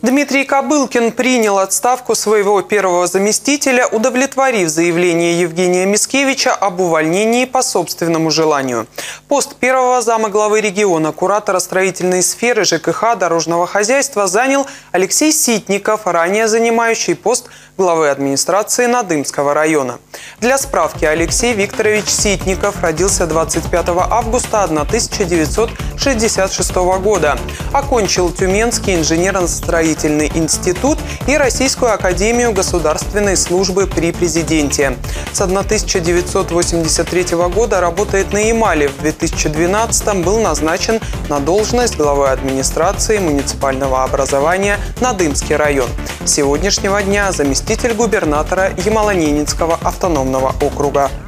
Дмитрий Кобылкин принял отставку своего первого заместителя, удовлетворив заявление Евгения Мискевича об увольнении по собственному желанию. Пост первого зама главы региона, куратора строительной сферы ЖКХ дорожного хозяйства занял Алексей Ситников, ранее занимающий пост главы администрации Надымского района. Для справки, Алексей Викторович Ситников родился 25 августа 1966 года. Окончил Тюменский инженерно-строительный институт и Российскую академию государственной службы при президенте. С 1983 года работает на Ямале. В 2012 был назначен на должность главы администрации муниципального образования Надымский район. С сегодняшнего дня заместитель губернатора Ямало-Ненецкого автономного округа.